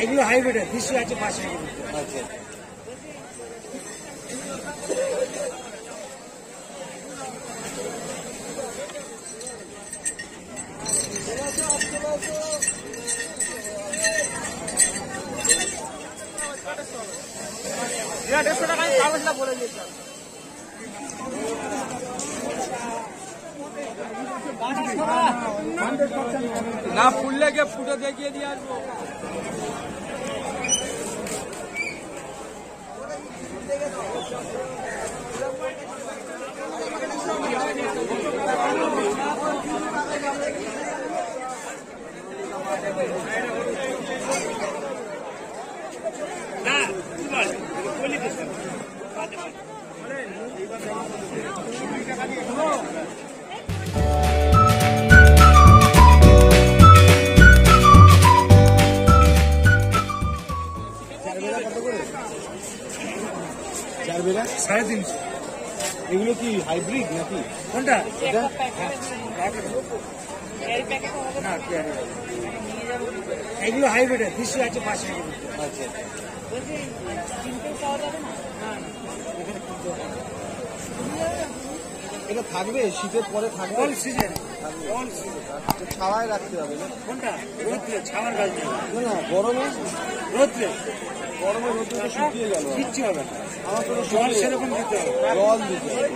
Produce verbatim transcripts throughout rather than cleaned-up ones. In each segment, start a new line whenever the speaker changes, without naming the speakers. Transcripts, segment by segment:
এগুলো হাইব্রিড দেশি আছে পাঁচশো টাকা।
আচ্ছা
দেড়শো টাকা কাগজটা বলে দিয়েছি।
না ফুললে গিয়ে ফুটে দেখিয়ে দিয়ে আসবো।
সাড়ে তিনশো।
এগুলো কি হাইব্রিড নাকি?
কোনটা? এগুলো হাইব্রিড দেশি আছে পাঁচশো টাকা।
আচ্ছা এটা থাকবে শীতের পরে থাকবে?
All season, all season.
ছাওয়ায় রাখতে হবে না?
কোনটা? রোদ্রে ছাওয়ার গাছ নেই।
না না গরমে
রোদ্রে
গরমে রোদ্রে শুকিয়ে গেল।
কিচ্ছু হবে না,
আমার কোনো
জল সেরকম দিতে হবে।
জল দিতে হবে।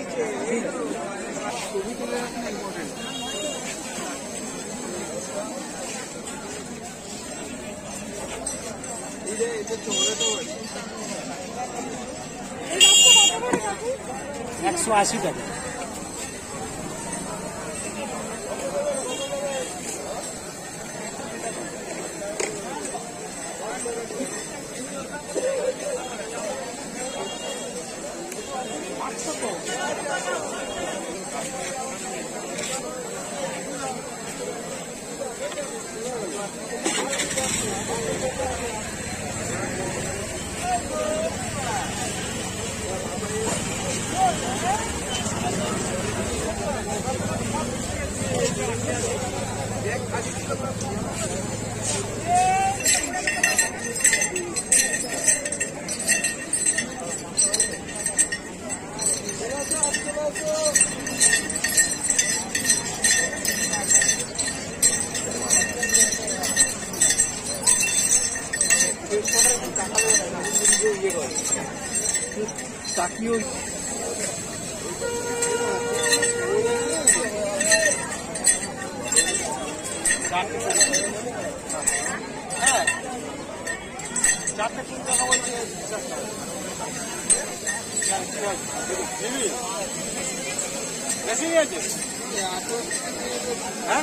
একশো আশি টাকা।
চাকিও
হ্যাঁ চারটে তিন টাকা বলছে। বেশি আছে হ্যাঁ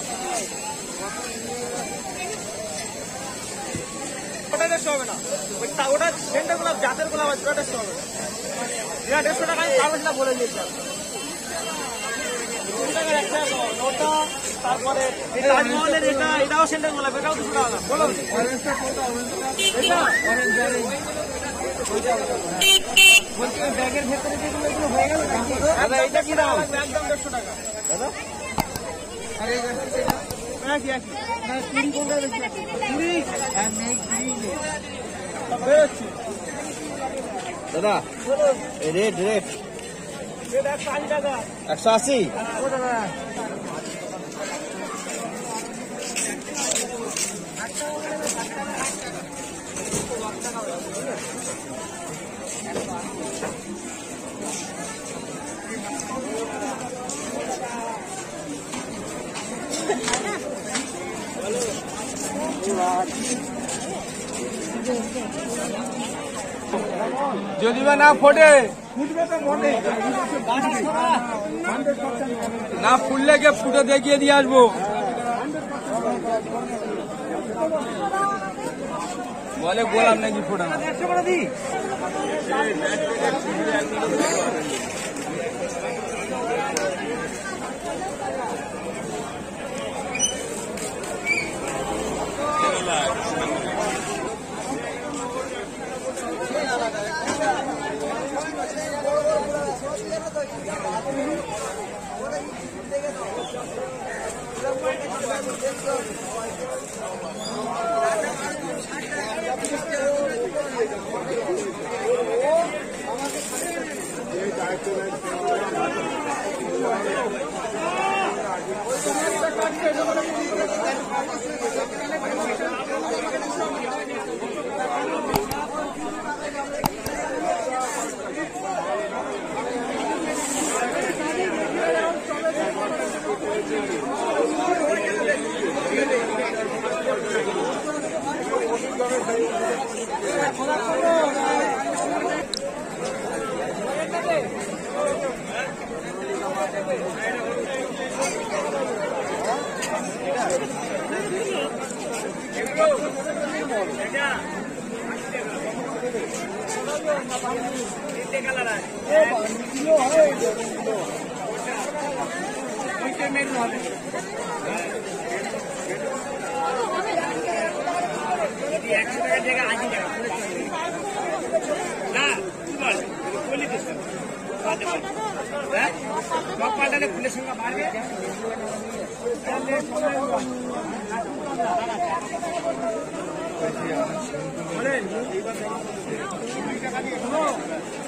ওটা দেড়শো হবে না, ওটা সেন্টার গোলাপ জাতের গোলাপ আছে, ওটা দেড়শো হবে না। এটা দেড়শো টাকা আমি কাগজটা বলে দিয়েছি। ওটা তারপরে তাজমহলের এটা এটাও সেন্টার গোলাপ, এটাও দুশো টাকা না। বলো এটা ব্যাগের ভেতরে যেগুলো এগুলো হয়ে গেল দাদা, এটা কি দাম? একদম দেড়শো টাকা দাদা। একই একই কুড়ি কোনটা বেশি আছে? কুড়ি আর নেই কুড়ি নেই
দাদা। রেট রেট
একশো আশি টাকা।
একশো আশি যদি বা না ফোটে না ফুললে গিয়ে ফুটে দেখিয়ে দিয়ে আসবো। বলে গোলাম নাকি ফোটা না।
একশো টাকার জায়গায় আশি টাকা না কি বল বলি দিস হ্যাঁ সব পাল্টালে ফুলের সংখ্যা বাড়বে